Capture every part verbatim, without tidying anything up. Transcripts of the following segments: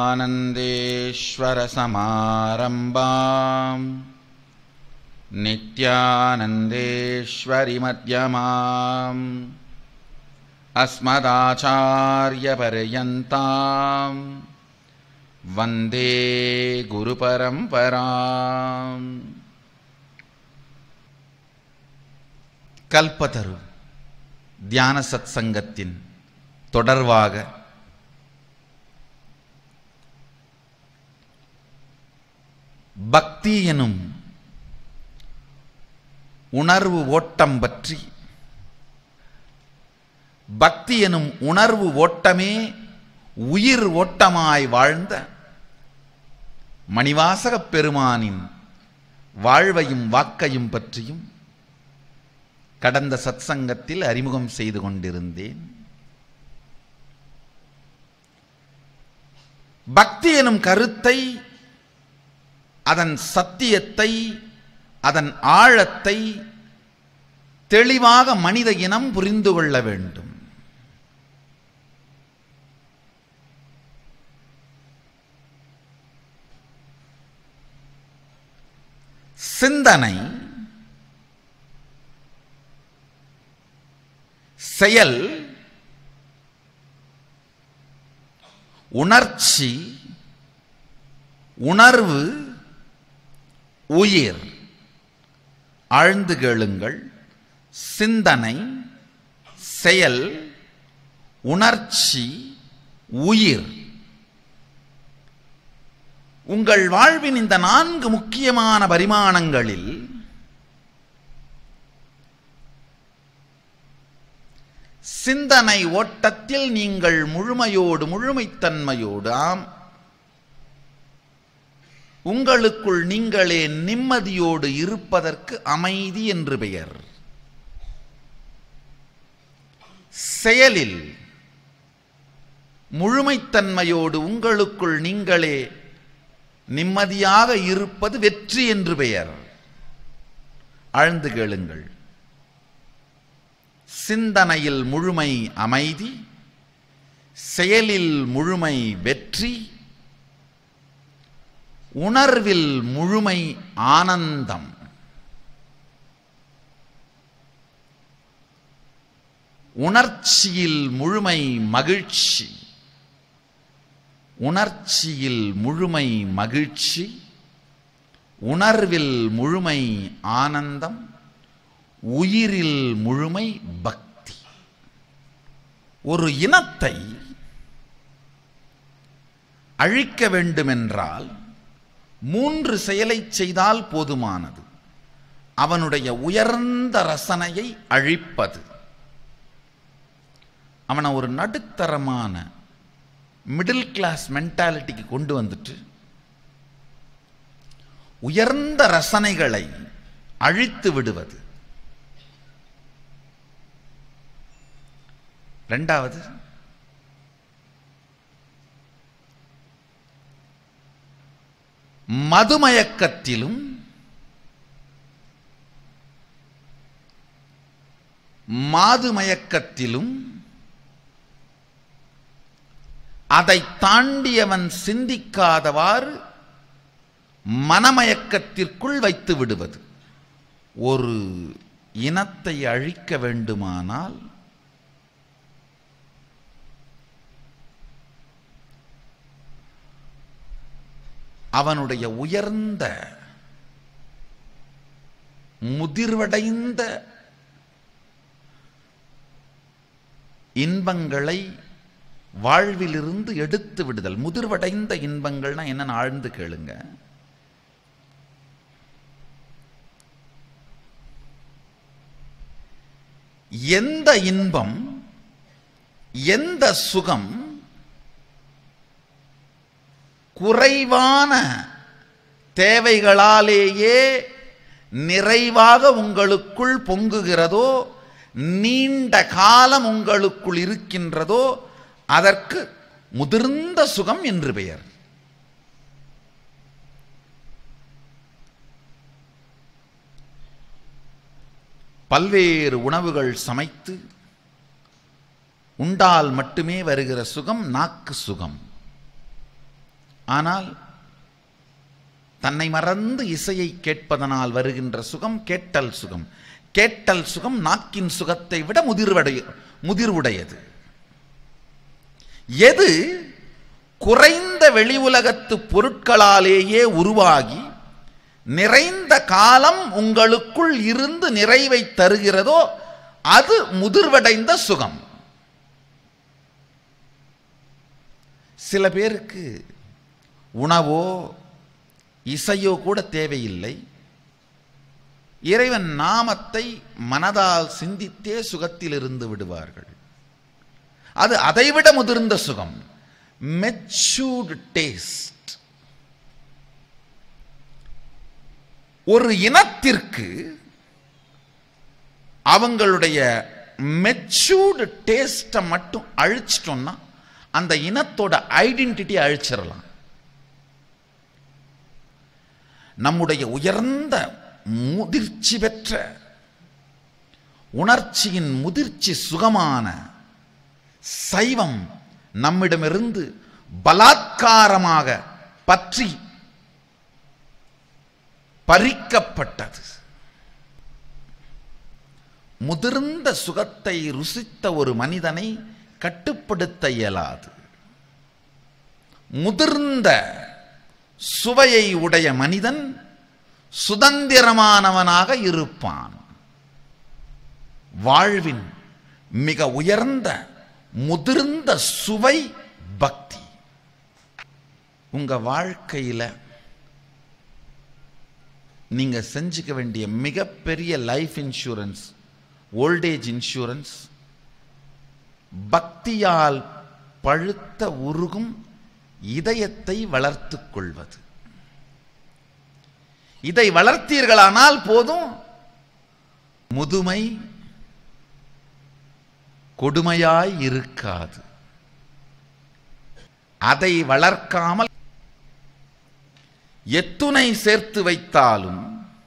நித்யானந்தேஸ்வர சமாரம்பாம் நித்யானந்தேஸ்வரி மத்யமாம் அஸ்மதாச்சார்ய பர்யந்தாம் வந்தே குரு பரம்பராம். கல்பதரு தியான சத் சங்கத்தின் தொடர்வாக பக்தி எனும் உணர்வு ஓட்டம் பற்றி, பக்தி எனும் உணர்வு ஓட்டமே உயிர் ஓட்டமாய் வாழ்ந்த மணிவாசகப் பெருமானின் வாழ்வையும் வாக்கையும் பற்றியும் கடந்த சத்சங்கத்தில் அறிமுகம் செய்து கொண்டிருந்தேன். பக்தி எனும் கருத்தை, அதன் சத்தியத்தை, அதன் ஆழத்தை தெளிவாக மனித இனம் புரிந்து கொள்ள வேண்டும். சிந்தனை, செயல், உணர்ச்சி, உணர்வு, உயிர். ஆழ்ந்து கேளுங்கள். சிந்தனை, செயல், உணர்ச்சி, உயிர். உங்கள் வாழ்வின் இந்த நான்கு முக்கியமான பரிமாணங்களில் சிந்தனை ஓட்டத்தில் நீங்கள் முழுமையோடு முழுமைத்தன்மையோடு ஆம் உங்களுக்குள் நீங்களே நிம்மதியோடு இருப்பதற்கு அமைதி என்று பெயர். செயலில் முழுமைத்தன்மையோடு உங்களுக்குள் நீங்களே நிம்மதியாக இருப்பது வெற்றி என்று பெயர். ஆழ்ந்து கேளுங்கள். சிந்தனையில் முழுமை அமைதி, செயலில் முழுமை வெற்றி, உணர்வில் முழுமை ஆனந்தம். உணர்ச்சியில் முழுமை மகிழ்ச்சி, உணர்ச்சியில் முழுமை மகிழ்ச்சி, உணர்வில் முழுமை ஆனந்தம், உயிரில் முழுமை பக்தி. ஒரு இனத்தை அழிக்க வேண்டுமென்றால் மூன்று செயலை செய்தால் போதுமானது. அவனுடைய உயர்ந்த ரசனையை அழிப்பது, அவனை ஒரு நடுத்தரமான மிடில் கிளாஸ் மென்டாலிட்டிக்கு கொண்டு வந்துட்டு உயர்ந்த ரசனைகளை அழித்து விடுவது. இரண்டாவது, மதுமயக்கத்திலும் மாதுமயக்கத்திலும் அதை தாண்டியவன் சிந்திக்காதவாறு மனமயக்கத்திற்குள் வைத்து விடுவது. ஒரு இனத்தை அழிக்க வேண்டுமானால் அவனுடைய உயர்ந்த முதிர்வடைந்த இன்பங்களை வாழ்விலிருந்து எடுத்து விடுதல். முதிர்வடைந்த இன்பங்கள்னா என்னன்னு ஆழ்ந்து கேளுங்க. எந்த இன்பம், எந்த சுகம் குறைவான தேவைகளாலேயே நிறைவாக உங்களுக்குள் பொங்குகிறதோ, நீண்ட காலம் உங்களுக்குள் இருக்கின்றதோ, அதற்கு முதிர்ந்த சுகம் என்று பெயர். பல்வேறு உணவுகள் சமைத்து உண்டால் மட்டுமே வருகிற சுகம் நாக்கு சுகம். ஆனால் தன்னை மறந்து இசையை கேட்பதனால் வருகின்ற சுகம் கேட்டல் சுகம். கேட்டல் சுகம் நாக்கின் சுகத்தை விட முதிர்வடைய முதிர்வுடையது. எது குறைந்த வெளி உலகத்து பொருட்களாலேயே உருவாகி நிறைந்த காலம் உங்களுக்குள் இருந்து நிறைவை தருகிறதோ அது முதிர்வடைந்த சுகம். சில பேருக்கு உணவோ இசையோ கூட தேவையில்லை. இறைவன் நாமத்தை மனதால் சிந்தித்தே சுகத்தில் இருந்து விடுவார்கள். அது அதைவிட முதிர்ந்த சுகம், மெச்சூர்ட் டேஸ்ட். ஒரு இனத்திற்கு அவங்களுடைய மெச்சூர்டு டேஸ்ட்டை மட்டும் அழிச்சிட்டோம்னா அந்த இனத்தோட ஐடென்டிட்டி அழிச்சிடலாம். நம்முடைய உயர்ந்த முதிர்ச்சி பெற்ற உணர்ச்சியின் முதிர்ச்சி சுகமான சைவம் நம்மிடமிருந்து பலாத்காரமாக பற்றி பறிக்கப்பட்டது. முதிர்ந்த சுகத்தை ருசித்த ஒரு மனிதனை கட்டுப்படுத்த இயலாது. முதிர்ந்த சுவையை உடைய மனிதன் சுதந்திரமானவனாக இருப்பான். வாழ்வின் மிக உயர்ந்த முதிர்ந்த சுவை பக்தி. உங்க வாழ்க்கையில நீங்க செஞ்சுக்க வேண்டிய மிகப்பெரிய லைஃப் இன்சூரன்ஸ், ஓல்டேஜ் இன்சூரன்ஸ், பக்தியால் பழுத்த உருகும் இதயத்தை வளர்த்துக் கொள்வது. இதை வளர்த்தீர்களானால் போதும், முதுமை கொடுமையாய் இருக்காது. அதை வளர்க்காமல் எத்துணை சேர்த்து வைத்தாலும்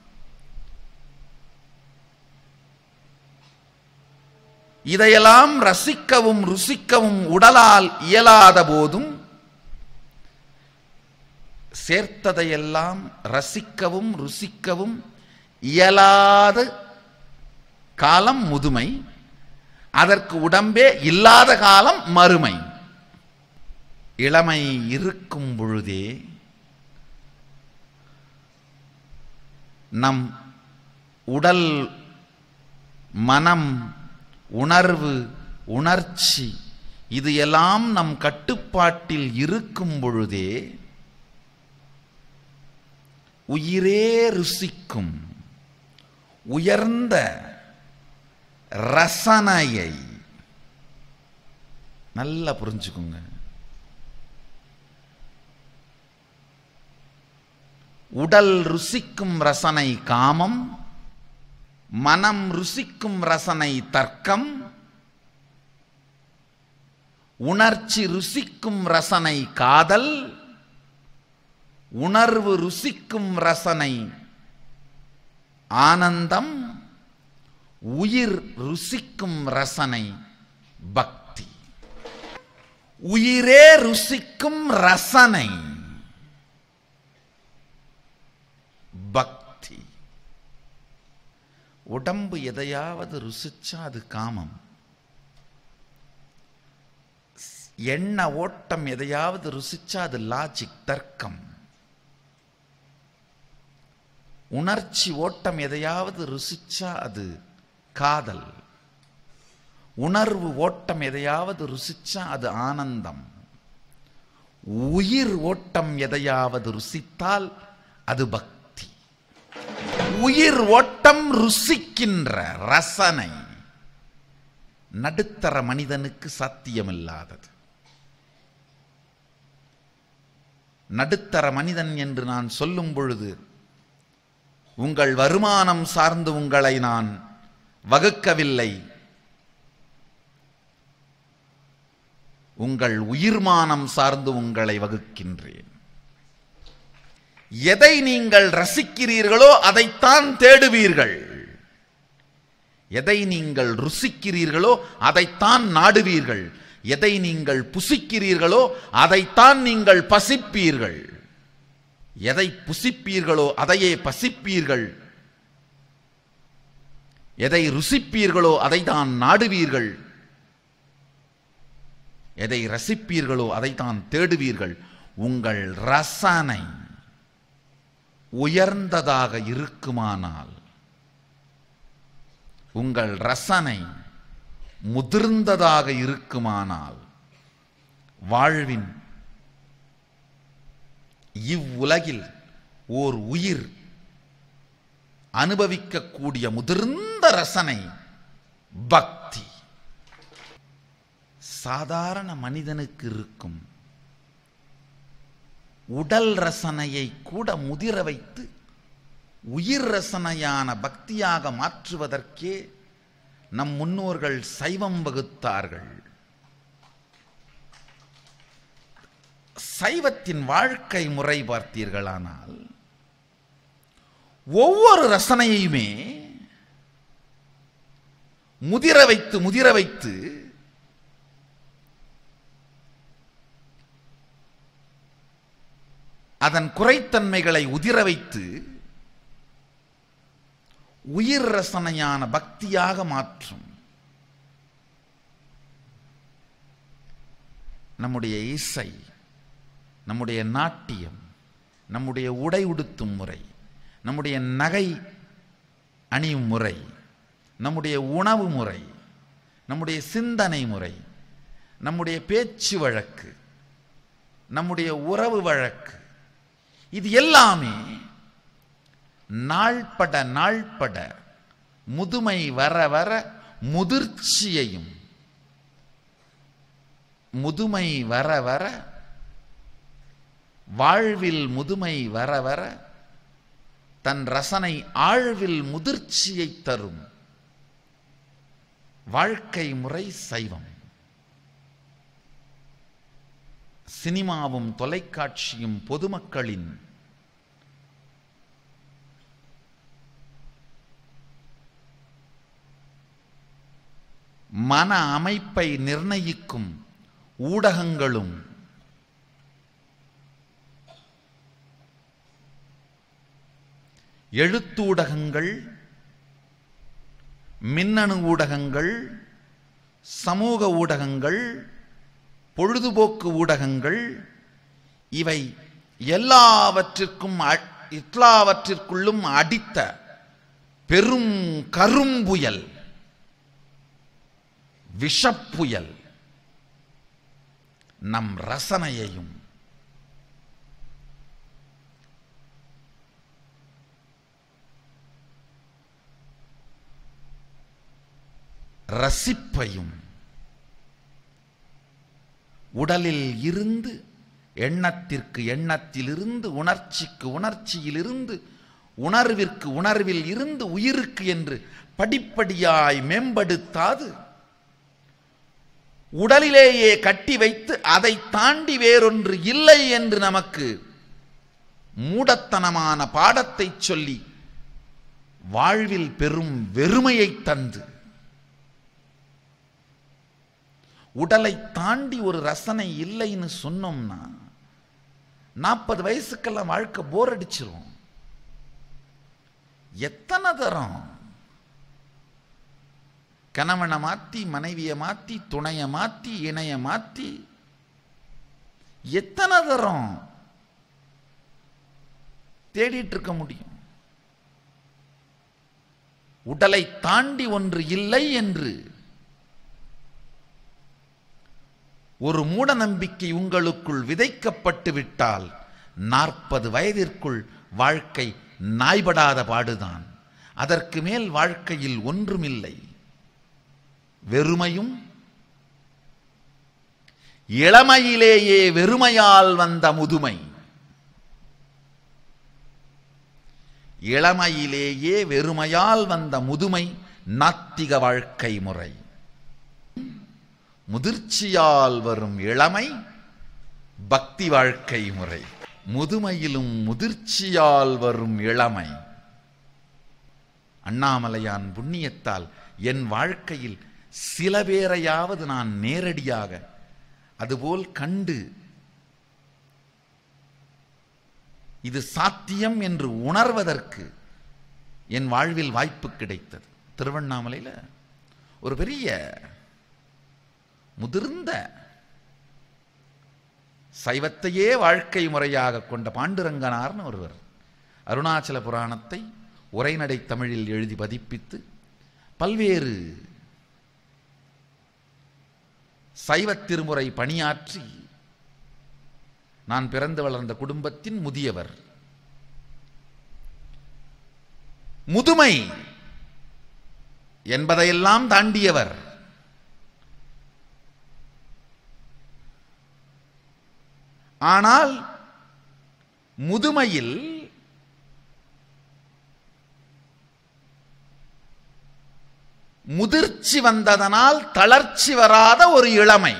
இதையெல்லாம் ரசிக்கவும் ருசிக்கவும் உடலால் இயலாத போதும் சேர்த்ததையெல்லாம் ரசிக்கவும் ருசிக்கவும் இயலாத காலம் முதுமை, அதற்கு உடம்பே இல்லாத காலம் மறுமை. இளமை இருக்கும் பொழுதே நம் உடல், மனம், உணர்வு, உணர்ச்சி இது எல்லாம் நம் கட்டுப்பாட்டில் இருக்கும் பொழுதே உயிரே ருசிக்கும் உயர்ந்த ரசனையை நல்லா புரிஞ்சுக்குங்க. உடல் ருசிக்கும் ரசனை காமம், மனம் ருசிக்கும் ரசனை தர்க்கம், உணர்ச்சி ருசிக்கும் ரசனை காதல், உணர்வு ருசிக்கும் ரசனை ஆனந்தம், உயிர் ருசிக்கும் ரசனை பக்தி. உயிரே ருசிக்கும் ரசனை பக்தி. உடம்பு எதையாவது ருசிச்சா அது காமம். எண்ண ஓட்டம் எதையாவது ருசிச்சா அது லாஜிக், தர்க்கம். உணர்ச்சி ஓட்டம் எதையாவது ருசிச்சா அது காதல். உணர்வு ஓட்டம் எதையாவது ருசிச்சா அது ஆனந்தம். உயிர் ஓட்டம் எதையாவது ருசித்தால் அது பக்தி. உயிர் ஓட்டம் ருசிக்கின்ற ரசனை நடுத்தர மனிதனுக்கு சாத்தியமில்லாதது. நடுத்தர மனிதன் என்று நான் சொல்லும் பொழுது உங்கள் வருமானம் சார்ந்து உங்களை நான் வகுக்கவில்லை. உங்கள் உயிர்மானம் சார்ந்து உங்களை வகுக்கின்றேன். எதை நீங்கள் ரசிக்கிறீர்களோ அதைத்தான் தேடுவீர்கள். எதை நீங்கள் ருசிக்கிறீர்களோ அதைத்தான் நாடுவீர்கள். எதை நீங்கள் புசிக்கிறீர்களோ அதைத்தான் நீங்கள் பசிப்பீர்கள். எதை புசிப்பீர்களோ அதையே பசிப்பீர்கள். எதை ருசிப்பீர்களோ அதை தான் நாடுவீர்கள். எதை ரசிப்பீர்களோ அதைத்தான் தேடுவீர்கள். உங்கள் ரசனை உயர்ந்ததாக இருக்குமானால், உங்கள் ரசனை முதிர்ந்ததாக இருக்குமானால், வாழ்வின் இவ்வுலகில் ஓர் உயிர் அனுபவிக்கக்கூடிய முதிர்ந்த ரசனை பக்தி. சாதாரண மனிதனுக்கு இருக்கும் உடல் ரசனையை கூட முதிர வைத்து உயிர் ரசனையான பக்தியாக மாற்றுவதற்கே நம் முன்னோர்கள் சைவம் வகுத்தார்கள். சைவத்தின் வாழ்க்கை முறை பார்த்தீர்களானால் ஒவ்வொரு ரசனையுமே முதிர வைத்து முதிர வைத்து அதன் குறைத்தன்மைகளை உதிர வைத்து உயிர் ரசனையான பக்தியாக மாற்றும். நம்முடைய இசை, நம்முடைய நாட்டியம், நம்முடைய உடை உடுத்தும் முறை, நம்முடைய நகை அணியும் முறை, நம்முடைய உணவு முறை, நம்முடைய சிந்தனை முறை, நம்முடைய பேச்சு வழக்கு, நம்முடைய உறவு வழக்கு, இது எல்லாமே நாள்பட நாள்பட முதுமை வர வர முதிர்ச்சியையும், முதுமை வர வர வாழ்வில் முதுமை வர வர தன் ரசனை ஆழ்வில் முதிர்ச்சியை தரும் வாழ்க்கை முறை சைவம். சினிமாவும் தொலைக்காட்சியும் பொதுமக்களின் மன அமைப்பை நிர்ணயிக்கும் ஊடகங்களும் எழுத்தூடகங்கள், மின்னணு ஊடகங்கள், சமூக ஊடகங்கள், பொழுதுபோக்கு ஊடகங்கள், இவை எல்லாவற்றிற்கும் எல்லாவற்றிற்குள்ளும் அடித்த பெரும் கரும்புயல், விஷப்புயல் நம் ரசனையையும் ரசிப்பையும் உடலில் இருந்து எண்ணத்திற்கு எண்ணத்திலிருந்து உணர்ச்சிக்கு உணர்ச்சியிலிருந்து உணர்விற்கு உணர்வில் இருந்து உயிருக்கு என்று படிப்படியாய் மேம்படுத்தாது உடலிலேயே கட்டி வைத்து அதை தாண்டி வேறொன்று இல்லை என்று நமக்கு மூடத்தனமான பாடத்தை சொல்லி வாழ்வில் பெரும் வெறுமையை தந்து உடலை தாண்டி ஒரு ரசனை இல்லைன்னு சொன்னோம்னா நாற்பது வயசுக்கெல்லாம் வாழ்க்கை போர் அடிச்சிரும். எத்தனை தரம் கணவனை மாத்தி, மனைவியை மாத்தி, துணையை மாத்தி, இணைய மாத்தி, எத்தனை தரம் தேடிட்டு இருக்க முடியும்? உடலை தாண்டி ஒன்று இல்லை என்று ஒரு மூட நம்பிக்கை உங்களுக்குள் விதைக்கப்பட்டு விட்டால் நாற்பது வயதிற்குள் வாழ்க்கை நாய்படாத பாடுதான். அதற்கு மேல் வாழ்க்கையில் ஒன்றுமில்லை. வெறுமையும் இளமையிலேயே வெறுமையால் வந்த முதுமை, இளமையிலேயே வெறுமையால் வந்த முதுமை நாத்திக வாழ்க்கை முறை. முதிர்ச்சியால் வரும் இளமை பக்தி வாழ்க்கை முறை. முதுமையிலும் முதிர்ச்சியால் வரும் இளமை. அண்ணாமலையான் புண்ணியத்தால் என் வாழ்க்கையில் சில பேரையாவது நான் நேரடியாக அதுபோல் கண்டு இது சாத்தியம் என்று உணர்வதற்கு என் வாழ்வில் வாய்ப்பு கிடைத்தது. திருவண்ணாமலையில் ஒரு பெரிய முதிர்ந்த சைவத்தையே வாழ்க்கை முறையாக கொண்ட பாண்டுரங்கனார்னு ஒருவர் அருணாச்சல புராணத்தை உரைநடை தமிழில் எழுதி பதிப்பித்து பல்வேறு சைவ திருமுறை பணியாற்றி நான் பிறந்து வளர்ந்த குடும்பத்தின் முதியவர். முதுமை என்பதையெல்லாம் தாண்டியவர். ஆனால் முதுமையில் முதிர்ச்சி வந்ததனால் தளர்ச்சி வராத ஒரு இளமை.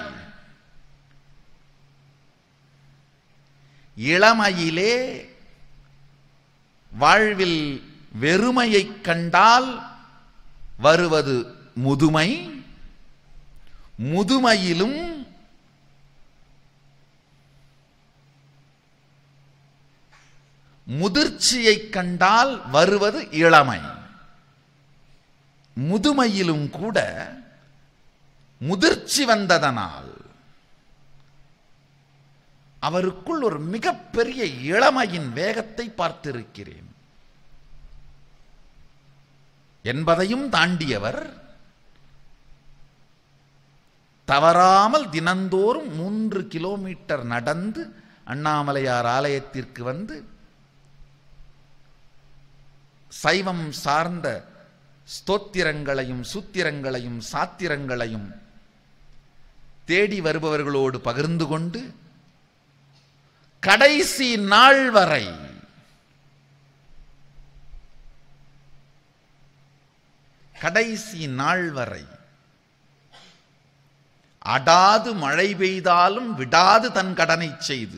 இளமையிலே வாழ்வில் வெறுமையைக் கண்டால் வருவது முதுமை. முதுமையிலும் முதிர்ச்சியைக் கண்டால் வருவது இளமை. முதுமையிலும் கூட முதிர்ச்சி வந்ததனால் அவருக்குள் ஒரு மிகப்பெரிய இளமையின் வேகத்தை பார்த்திருக்கிறேன் என்பதையும் தாண்டியவர். தவறாமல் தினந்தோறும் மூன்று கிலோமீட்டர் நடந்து அண்ணாமலையார் ஆலயத்திற்கு வந்து சைவம் சார்ந்த ஸ்தோத்திரங்களையும் சூத்திரங்களையும் சாத்திரங்களையும் தேடி வருபவர்களோடு பகிர்ந்து கொண்டு கடைசி நாள் வரை கடைசி நாள் வரை அடாது மழை பெய்தாலும் விடாது தன் கடனை செய்து,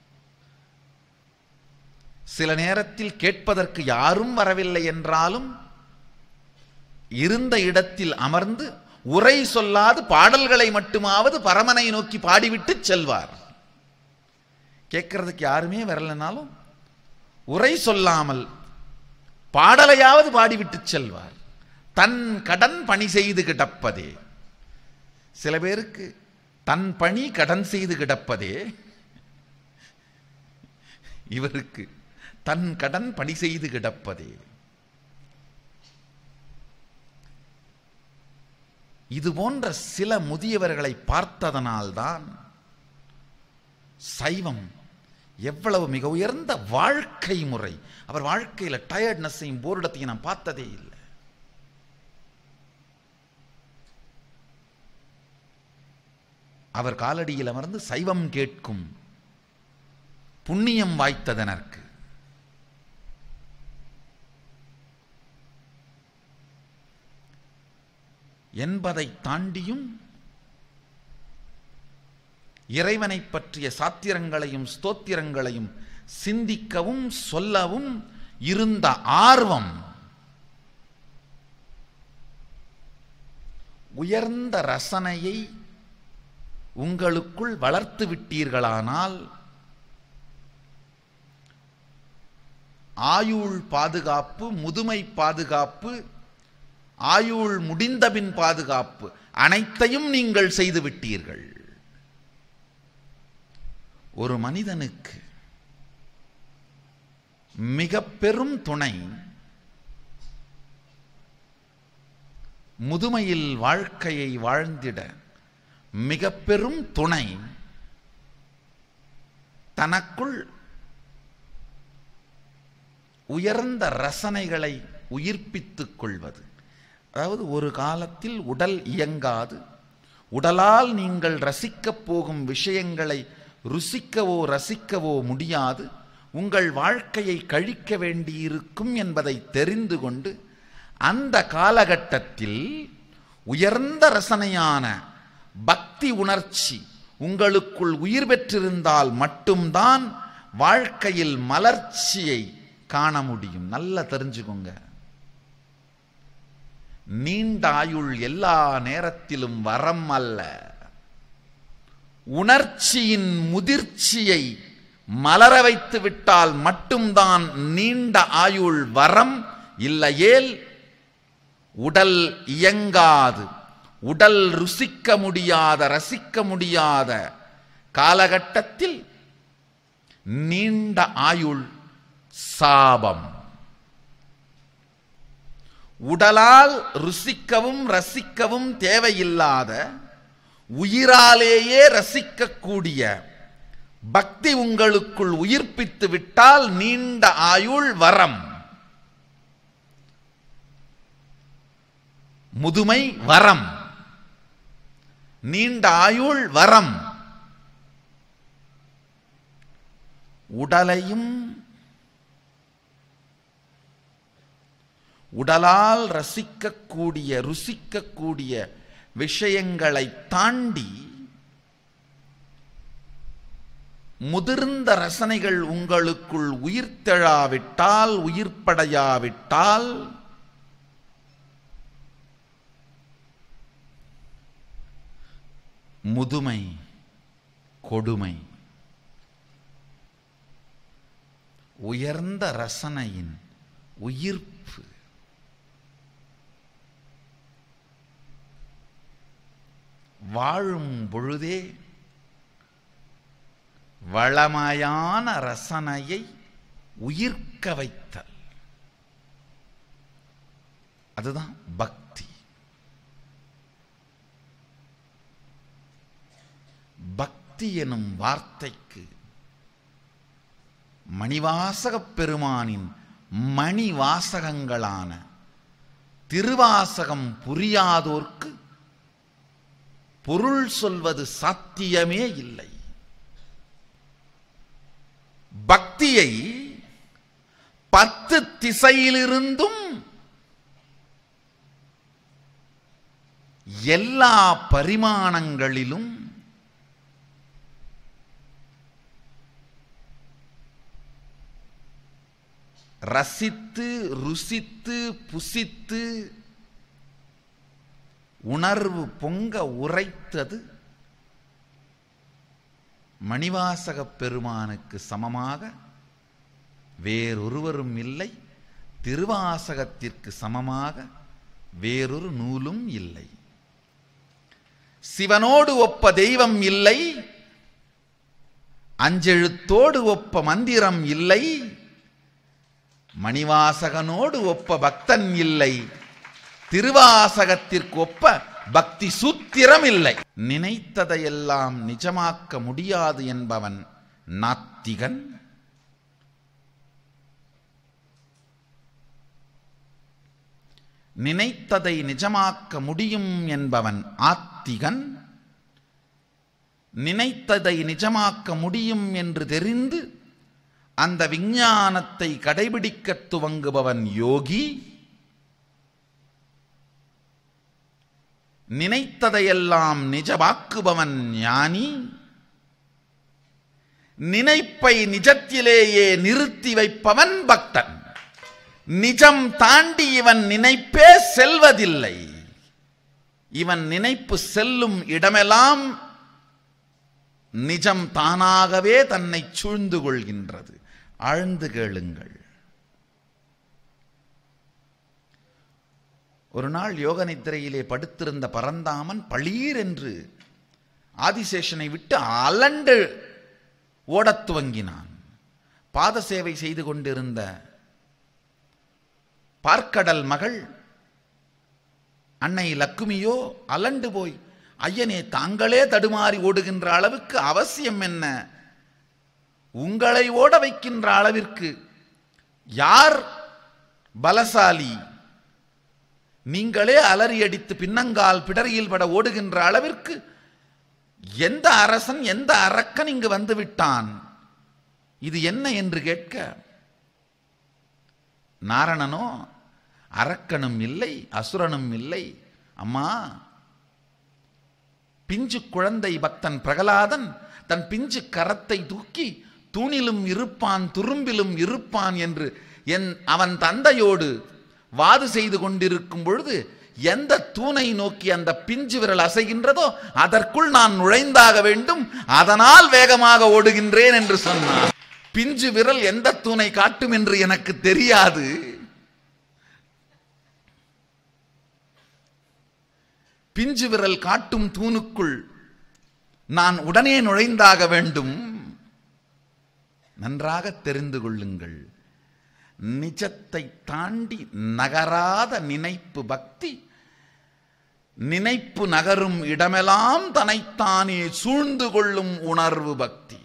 சில நேரத்தில் கேட்பதற்கு யாரும் வரவில்லை என்றாலும் இருந்த இடத்தில் அமர்ந்து உரை சொல்லாது பாடல்களை மட்டுமாவது பரமனை நோக்கி பாடிவிட்டு செல்வார். கேட்கறதுக்கு யாருமே வரலனாலும் உரை சொல்லாமல் பாடலையாவது பாடிவிட்டு செல்வார். தன் கடன் பணி செய்து கிடப்பதே. சில பேருக்கு தன் பணி கடன் செய்து கிடப்பதே, இவருக்கு தன் கடன் பணி செய்து கிடப்பதே. இது போன்ற சில முதியவர்களை பார்த்ததனால்தான் சைவம் எவ்வளவு மிக உயர்ந்த வாழ்க்கை முறை. அவர் வாழ்க்கையில் டயர்ட்னஸையும் போர்டத்தையும் நான் பார்த்ததே இல்லை. அவர் காலடியில் அமர்ந்து சைவம் கேட்கும் புண்ணியம் வாய்த்ததனருக்கு என்பதை தாண்டியும் இறைவனை பற்றிய சாத்திரங்களையும் ஸ்தோத்திரங்களையும் சிந்திக்கவும் சொல்லவும் இருந்த ஆர்வம் உயர்ந்த ரசனையை உங்களுக்குள் வளர்த்து விட்டீர்களானால் ஆயுள் பாதுகாப்பு, முதுமை பாதுகாப்பு, ஆயுள் முடிந்தபின் பாதுகாப்பு அனைத்தையும் நீங்கள் செய்து விட்டீர்கள். ஒரு மனிதனுக்கு மிக பெரும் துணை முதுமையில் வாழ்க்கையை வாழ்ந்திட மிக பெரும் துணை தனக்குள் உயர்ந்த ரசனைகளை உயிர்ப்பித்துக் கொள்வது. அதாவது ஒரு காலத்தில் உடல் இயங்காது, உடலால் நீங்கள் ரசிக்கப் போகும் விஷயங்களை ருசிக்கவோ ரசிக்கவோ முடியாது, உங்கள் வாழ்க்கையை கழிக்க வேண்டியிருக்கும் என்பதை தெரிந்து கொண்டு அந்த காலகட்டத்தில் உயர்ந்த ரசனையான பக்தி உணர்ச்சி உங்களுக்குள் உயிர் பெற்றிருந்தால் மட்டும்தான் வாழ்க்கையில் மலர்ச்சியை காண முடியும். நல்லா தெரிஞ்சுக்கோங்க. நீண்ட ஆயுள் எல்லா நேரத்திலும் வரம் அல்ல. உணர்ச்சியின் முதிர்ச்சியை மலர வைத்து விட்டால் மட்டும்தான் நீண்ட ஆயுள் வரம், இல்லையேல் உடல் இயங்காது, உடல் ருசிக்க முடியாத ரசிக்க முடியாத காலகட்டத்தில் நீண்ட ஆயுள் சாபம். உடலால் ருசிக்கவும் ரசிக்கவும் தேவையில்லாத, உயிராலேயே ரசிக்கக்கூடிய பக்தி உங்களுக்குள் உயிர்ப்பித்து விட்டால் நீண்ட ஆயுள் வரம், முதுமை வரம், நீண்ட ஆயுள் வரம். உடலையும் உடலால் ரசிக்கக்கூடிய ருசிக்கக்கூடிய விஷயங்களை தாண்டி முதிர்ந்த ரசனைகள் உங்களுக்குள் உயிர்த்தெழாவிட்டால், உயிர்ப்படையாவிட்டால் முதுமை கொடுமை. உயர்ந்த ரசனையின் உயிர்ப்பு வாழும் பொழுதே வளமையான ரசனையை உயிர்க்க வைத்தல், அதுதான் பக்தி. பக்தி எனும் வார்த்தைக்கு மணிவாசகப் பெருமானின் மணிவாசகங்களான திருவாசகம் புரியாதோர்க்கு பொருள் சொல்வது சாத்தியமே இல்லை. பக்தியை பத்து திசையிலிருந்தும் எல்லா பரிமாணங்களிலும் ரசித்து ருசித்து புசித்து உணர்வு பொங்க உரைத்தது மணிவாசகப் பெருமானுக்கு சமமாக வேறொருவரும் இல்லை, திருவாசகத்திற்கு சமமாக வேறொரு நூலும் இல்லை. சிவனோடு ஒப்ப தெய்வம் இல்லை, அஞ்செழுத்தோடு ஒப்ப மந்திரம் இல்லை, மணிவாசகனோடு ஒப்ப பக்தன் இல்லை, திருவாசகத்திற்கு ஒப்ப பக்தி சூத்திரம் இல்லை. நினைத்ததையெல்லாம் நிஜமாக்க முடியாது என்பவன் நாத்திகன். நினைத்ததை நிஜமாக்க முடியும் என்பவன் ஆத்திகன். நினைத்ததை நிஜமாக்க முடியும் என்று தெரிந்து அந்த விஞ்ஞானத்தை கடைபிடிக்க துவங்குபவன் யோகி. நினைத்ததையெல்லாம் நிஜமாக்குபவன் ஞானி. நினைப்பை நிஜத்திலேயே நிறுத்தி வைப்பவன் பக்தன். நிஜம் தாண்டி இவன் நினைப்பே செல்வதில்லை. இவன் நினைப்பு செல்லும் இடமெல்லாம் நிஜம் தானாகவே தன்னை சூழ்ந்து கொள்கின்றது. ஆழ்ந்து கேளுங்கள். ஒரு நாள் யோக நித்திரையிலே படுத்திருந்த பரந்தாமன் பளீர் என்று ஆதிசேஷனை விட்டு அலண்டு ஓடத் துவங்கினான். பாத சேவை செய்து கொண்டிருந்த பார்க்கடல் மகள் அன்னை லக்குமியோ அலண்டு போய், ஐயனே தாங்களே தடுமாறி ஓடுகின்ற அளவுக்கு அவசியம் என்ன? உங்களை ஓட வைக்கின்ற அளவிற்கு யார் பலசாலி? நீங்களே அலறி அடித்து பின்னங்கால் பிடரியில் பட ஓடுகின்ற அளவிற்கு எந்த அரசன் எந்த அரக்கன் இங்கு வந்து விட்டான்? இது என்ன என்று கேட்க, நாரணனோ அரக்கனும் இல்லை அசுரனும் இல்லை, அம்மா பிஞ்சு குழந்தை பக்தன் பிரகலாதன் தன் பிஞ்சு கரத்தை தூக்கி தூணிலும் இருப்பான் துரும்பிலும் இருப்பான் என்று என் அவன் தந்தையோடு வாது செய்து கொண்டிருக்கும் பொழுது எந்த தூணை நோக்கி அந்த பிஞ்சு விரல் அசைகின்றதோ அதற்குள் நான் நுழைந்தாக வேண்டும், அதனால் வேகமாக ஓடுகின்றேன் என்று சொன்னார். பிஞ்சு விரல் எந்த தூணை காட்டும் என்று எனக்கு தெரியாது. பிஞ்சு விரல் காட்டும் தூணுக்குள் நான் உடனே நுழைந்தாக வேண்டும். நன்றாக தெரிந்து கொள்ளுங்கள், நிஜத்தை தாண்டி நகராத நினைப்பு பக்தி, நினைப்பு நகரும் இடமெல்லாம் தன்னைத்தானே சூழ்ந்து கொள்ளும் உணர்வு பக்தி.